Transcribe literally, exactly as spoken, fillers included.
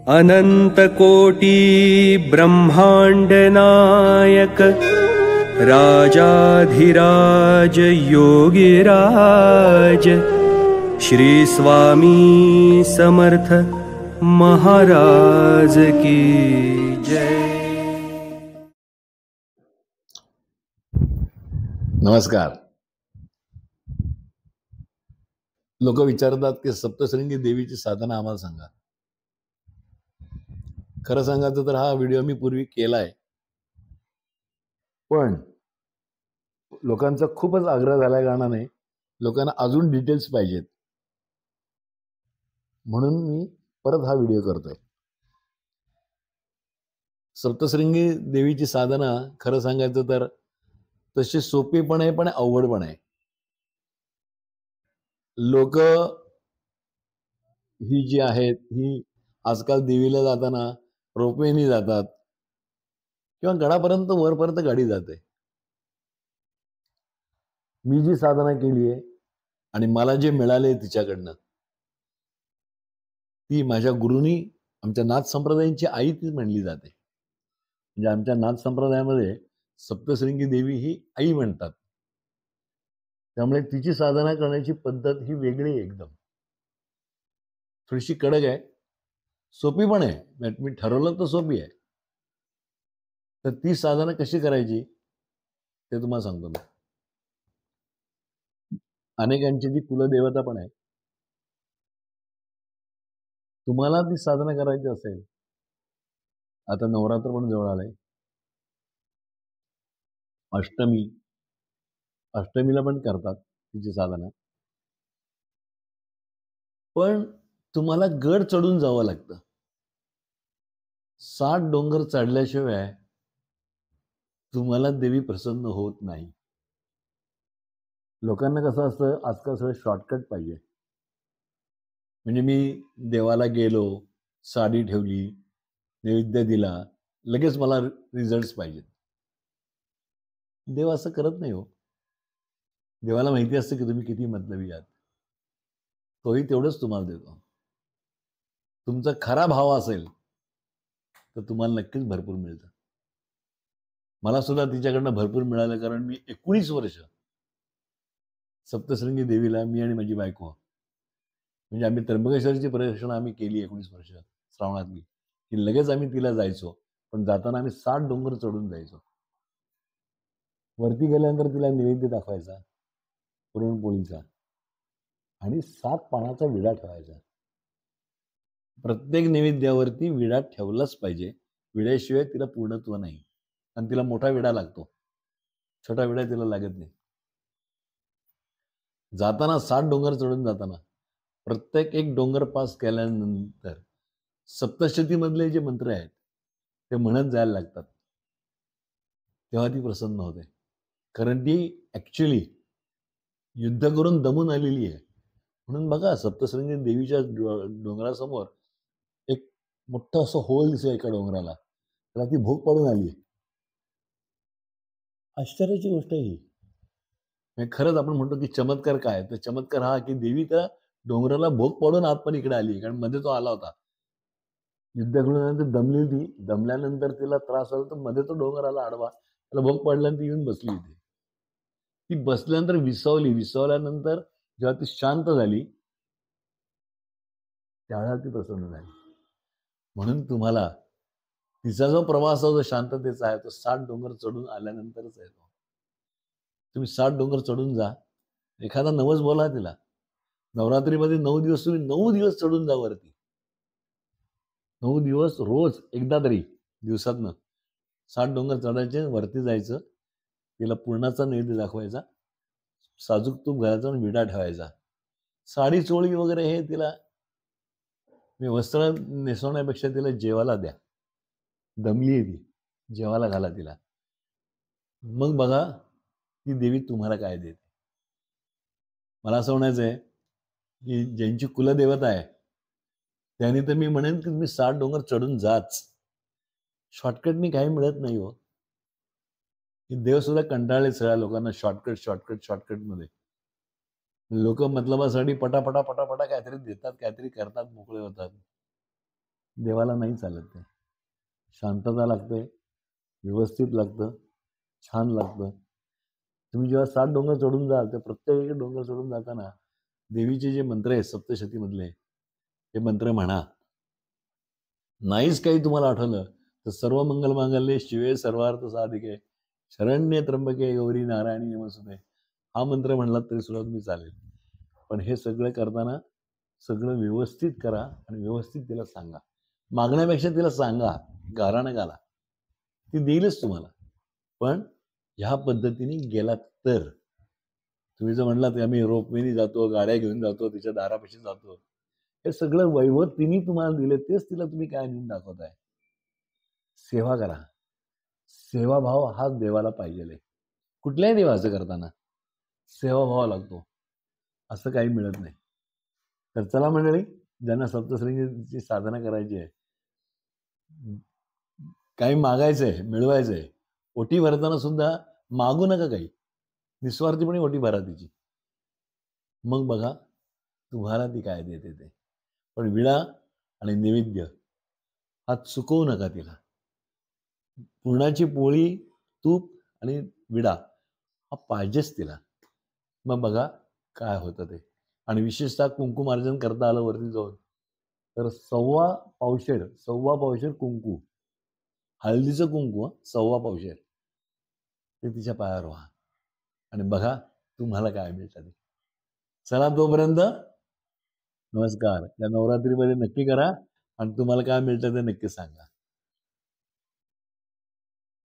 अनंतकोटी ब्रह्मांड नायक राजाधिराज योगिराज श्री स्वामी समर्थ महाराज की जय। नमस्कार. लोक विचारतात की सप्तशृंगी देवीची साधना आम्हाला सांगा. खरं सांगायचं तर हा व्हिडिओ मी पूर्वी केलाय, पण लोकांचा खूपच आग्रह झाल्या कारणाने लोकांना अजून डिटेल्स पाहिजेत, म्हणून मी परत हा व्हिडिओ करतोय. सप्तशृंगी देवीची साधना खरं सांगायचं तर तशी सोपी पण आहे, पण अवघड पण आहे. लोक ही जी आहेत ही आजकाल देवीला जाताना रोपवेनी जातात किंवा गडापर्यंत वरपर्यंत गाडी जाते. मी जी साधना केली आहे आणि मला जे मिळाले तिच्याकडनं, ती माझ्या गुरुनी, आमच्या नाथ संप्रदायांची आई ती म्हणली जाते. म्हणजे आमच्या नाथ संप्रदायामध्ये सप्तशृंगी देवी ही आई म्हणतात. त्यामुळे तिची साधना करण्याची पद्धत ही वेगळी आहे, एकदम थोडीशी कडक आहे, सोपी पण आहे. मी ठरवलं तर सोपी आहे. तर ती साधना कशी करायची ते तुम्हाला सांगतो मी. अनेकांची ती कुलदेवता पण आहे. तुम्हाला ती साधना करायची असेल, आता नवरात्र पण जवळ आलंय, अष्टमी अष्टमीला पण करतात तिची साधना, पण तुम्हाला गड चढून जावं लागतं. सात डोंगर चढल्याशिवाय तुम्हाला देवी प्रसन्न होत नाही. लोकांना कसं असतं, आजकाल सगळं शॉर्टकट पाहिजे. म्हणजे मी देवाला गेलो, साडी ठेवली, नैवेद्य दिला, लगेच मला रिझल्ट्स पाहिजेत. देव असं करत नाही हो. देवाला माहिती असतं की तुम्ही किती मतलबी आहात, तोही तेवढंच तुम्हाला देतो. तुमचा खरा भाव असेल तर तुम्हाला नक्कीच भरपूर मिळतं. मला सुद्धा तिच्याकडनं भरपूर मिळालं, कारण मी एकोणीस वर्ष सप्तशृंगी देवीला, मी आणि माझी बायको, म्हणजे आम्ही त्र्यंबकेश्वरची प्रदक्षिणा आम्ही केली एकोणीस वर्ष श्रावणातली, की लगेच आम्ही तिला जायचो, पण जाताना आम्ही सात डोंगर चढून जायचो. वरती गेल्यानंतर तिला नैवेद्य दाखवायचा पुरणपोळीचा आणि सात पानाचा विडा ठेवायचा. प्रत्येक नैवेद्यावरती विडा ठेवलाच पाहिजे. विड्याशिवाय तिला पूर्णत्व नाही. आणि तिला मोठा विडा लागतो, छोटा विडा तिला लागत नाही. जाताना सात डोंगर चढून जाताना प्रत्येक एक डोंगर पास केल्यानंतर सप्तशती मधले जे मंत्र आहेत ते म्हणत जायला लागतात, तेव्हा ती प्रसन्न होते. कारण ती ऍक्च्युली युद्ध करून दमून आलेली आहे. म्हणून बघा, सप्तशृंगी देवीच्या डोंगरासमोर एक मोठं असं होल दिसतं एका डोंगराला, त्याला ती भोग पाडून आली. आश्चर्याची गोष्ट ही. खरंच आपण म्हणतो की चमत्कार काय, तर चमत्कार हा की देवी त्या डोंगराला भोग पाडून आतमध्ये इकडे आली. कारण मध्ये तो आला होता, युद्ध करून दमली होती. दमल्यानंतर तिला त्रास झाला तर मध्ये तो डोंगर आला आडवा, त्याला भोग पाडल्यानंतर ती येऊन बसली होती. ती बसल्यानंतर विसावली. विसावल्यानंतर जेव्हा ती शांत झाली त्यावेळेला ती प्रसन्न झाली. म्हणून तुम्हाला तिचा जो प्रवास जो शांततेचा आहे तो सात डोंगर चढून आल्यानंतरच आहे. तो तुम्ही सात डोंगर चढून जा, एखादा नवस बोला तिला. नवरात्रीमध्ये नऊ दिवस तुम्ही नऊ दिवस चढून जा वरती. नऊ दिवस रोज एकदा तरी दिवसातनं सात डोंगर चढायचे, वरती जायचं, तिला पूर्णाचा नैवेद्य दाखवायचा, साजूक तूप घालायचा आणि विडा ठेवायचा. साडी चोळी वगैरे हे तिला मी वस्त्र नेसवण्यापेक्षा तिला जेवायला द्या. दमली आहे ती, जेवायला घाला तिला. मग बघा ती देवी तुम्हाला काय देते. मला असं म्हणायचं आहे की ज्यांची कुलदेवता आहे त्यांनी तर मी म्हणेन की तुम्ही सात डोंगर चढून जाच. शॉर्टकटनी काही मिळत नाही हो. देव सुद्धा कंटाळले सगळ्या लोकांना शॉर्टकट शॉर्टकट शॉर्टकट मध्ये. लोक मतलबासाठी पटापटा पटापटा काहीतरी देतात, काहीतरी करतात, मोकळे होतात. देवाला नाही चालत ते. शांतता लागते, व्यवस्थित लागतं, छान लागतं. तुम्ही जेव्हा सात डोंगर चढून जाल तर प्रत्येक एक डोंगर चढून जाताना देवीचे जे मंत्र आहेत सप्तशतीमधले हे मंत्र म्हणा. नाहीच काही तुम्हाला आठवलं तर सर्व मंगल मांगल्ये शिवे सर्वार्थ साधिके शरण्ये त्र्यंबके गौरी नारायणी नमस्तुते हा मंत्र म्हणलात तरी सुद्धा तुम्ही चालेल. पण हे सगळं करताना सगळं व्यवस्थित करा आणि व्यवस्थित तिला सांगा. मागण्यापेक्षा तिला सांगा, गाराणं घाला, ती देईलच तुम्हाला. पण ह्या पद्धतीने गेलात तर तुम्ही जर म्हणलात की आम्ही रोपवेनी जातो, गाड्या घेऊन जातो, तिच्या दारापाशी जातो, हे सगळं वैभव तिने तुम्हाला दिले तेच तिला तुम्ही काय नेऊन दाखवताय. सेवा करा. सेवाभाव हा देवाला पाहिजे. कुठल्याही देवाचं करताना सेवाभाव लागतो, असं काही मिळत नाही. तर चला मंडळी, ज्यांना सप्तशृंगीची साधना करायची आहे, काही मागायचंय, मिळवायचंय, ओटी भरताना सुद्धा मागू नका काही, निस्वार्थीपणे ओटी भरा तिची. मग बघा तुम्हाला ती काय देते ते. पण विडा आणि नैवेद्य हा चुकवू नका तिला. पुरणाची पोळी, तूप आणि विडा हा पाहिजेच तिला. मग बघा काय होतं ते. आणि विशेषतः कुंकुमार्जन करता आलं वरती जाऊन तर सव्वा पावशेर सव्वा पावशेर कुंकू, हळदीचं कुंकू सव्वा पावशेर ते तिच्या पायावर व्हा आणि बघा तुम्हाला काय मिळतं ते. चला तोपर्यंत नमस्कार. या नवरात्रीमध्ये नक्की करा आणि तुम्हाला काय मिळतं ते नक्की सांगा.